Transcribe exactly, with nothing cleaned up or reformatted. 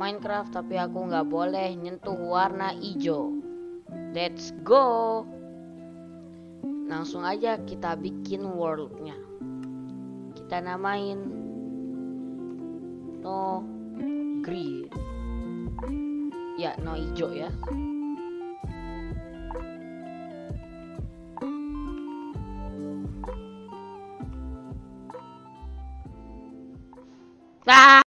Minecraft, tapi aku nggak boleh nyentuh warna hijau. Let's go. Langsung aja kita bikin worldnya. Kita namain no green. Ya, no hijau ya. Ah!